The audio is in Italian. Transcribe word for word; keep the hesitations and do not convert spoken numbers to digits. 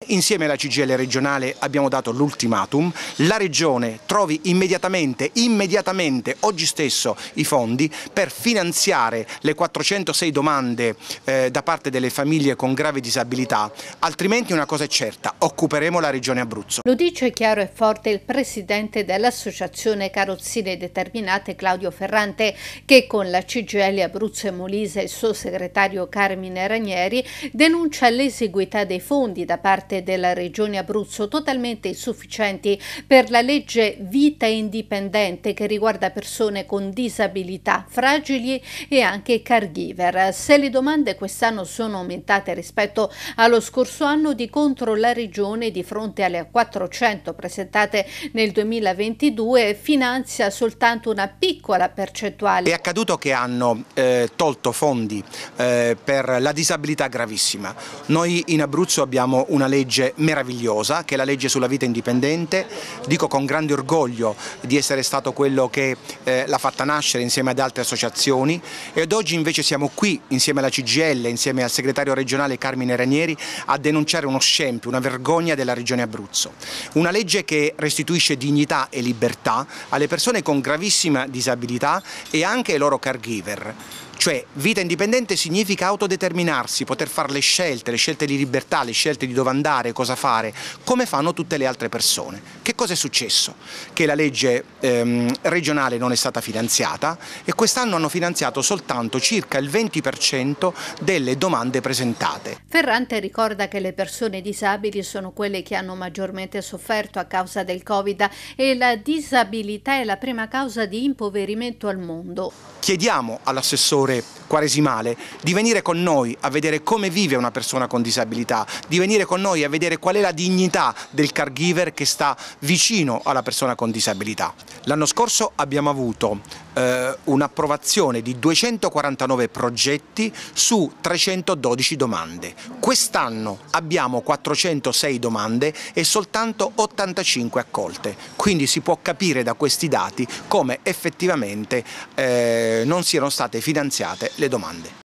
Insieme alla C G I L regionale abbiamo dato l'ultimatum, la Regione trovi immediatamente, immediatamente, oggi stesso i fondi per finanziare le quattrocentosei domande eh, da parte delle famiglie con grave disabilità, altrimenti una cosa è certa, occuperemo la Regione Abruzzo. Lo dice chiaro e forte il presidente dell'Associazione Carrozzine Determinate Claudio Ferrante, che con la C G I L Abruzzo e Molise e il suo segretario Carmine Ranieri denuncia l'esiguità dei fondi da parte della Regione Abruzzo, totalmente insufficienti per la legge Vita Indipendente che riguarda persone con disabilità, fragili e anche caregiver. Se le domande quest'anno sono aumentate rispetto allo scorso anno, di contro la Regione, di fronte alle quattrocento presentate nel duemilaventidue, finanzia soltanto una piccola percentuale. È accaduto che hanno eh, tolto fondi eh, per la disabilità gravissima. Noi in Abruzzo abbiamo una legge meravigliosa, che è la legge sulla vita indipendente. Dico con grande orgoglio di essere stato quello che eh, l'ha fatta nascere insieme ad altre associazioni, ed oggi invece siamo qui insieme alla C G I L, insieme al segretario regionale Carmine Ranieri, a denunciare uno scempio, una vergogna della Regione Abruzzo. Una legge che restituisce dignità e libertà alle persone con gravissima disabilità e anche ai loro caregiver. Cioè, vita indipendente significa autodeterminarsi, poter fare le scelte, le scelte di libertà, le scelte di dove andare, cosa fare, come fanno tutte le altre persone. Che cosa è successo? Che la legge ehm, regionale non è stata finanziata e quest'anno hanno finanziato soltanto circa il venti per cento delle domande presentate. Ferrante ricorda che le persone disabili sono quelle che hanno maggiormente sofferto a causa del Covid e la disabilità è la prima causa di impoverimento al mondo. Chiediamo all'assessore Quaresimale di venire con noi a vedere come vive una persona con disabilità, di venire con noi a vedere qual è la dignità del caregiver che sta vicino alla persona con disabilità. L'anno scorso abbiamo avuto eh, un'approvazione di duecentoquarantanove progetti su trecentododici domande. Quest'anno abbiamo quattrocentosei domande e soltanto ottantacinque accolte, quindi si può capire da questi dati come effettivamente eh, non siano state finanziate le domande.